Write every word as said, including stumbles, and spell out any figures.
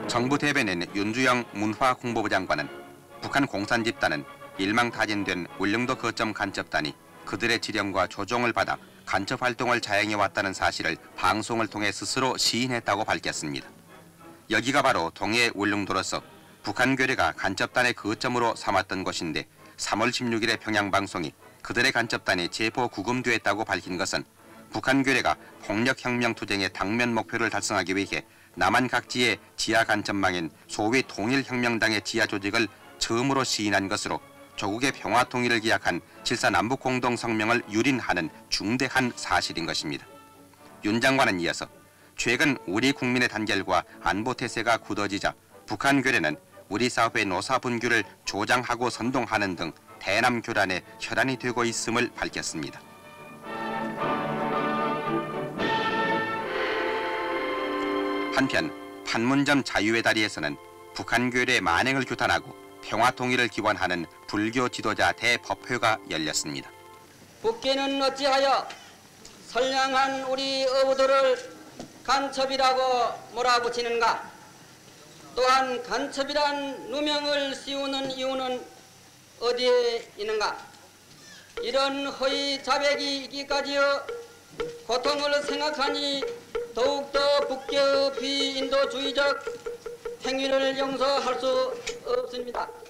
정부 대변인 윤주영 문화홍보부 장관은 북한 공산 집단은 일망타진된 울릉도 거점 간첩단이 그들의 지령과 조종을 받아 간첩 활동을 자행해왔다는 사실을 방송을 통해 스스로 시인했다고 밝혔습니다. 여기가 바로 동해 울릉도로서 북한 괴뢰가 간첩단의 거점으로 삼았던 곳인데 삼월 십육일에 평양방송이 그들의 간첩단이 제포 구금되었다고 밝힌 것은 북한 괴뢰가 폭력혁명투쟁의 당면 목표를 달성하기 위해 남한 각지의 지하 간첩망인 소위 통일혁명당의 지하 조직을 처음으로 시인한 것으로 조국의 평화 통일을 기약한 칠사 남북공동성명을 유린하는 중대한 사실인 것입니다. 윤 장관은 이어서 최근 우리 국민의 단결과 안보 태세가 굳어지자 북한 괴뢰는 우리 사회의 노사 분규를 조장하고 선동하는 등 대남 교란의 혈안이 되고 있음을 밝혔습니다. 한편 판문점 자유의 다리에서는 북한 괴뢰의 만행을 규탄하고 평화 통일을 기원하는 불교 지도자 대법회가 열렸습니다. 북계는 어찌하여 선량한 우리 어부들을 간첩이라고 몰아붙이는가? 또한 간첩이란 누명을 씌우는 이유는 어디에 있는가? 이런 허위 자백이 있기까지의 고통을 생각하니 더욱더 북교 비인도주의적 행위를 용서할 수 없습니다.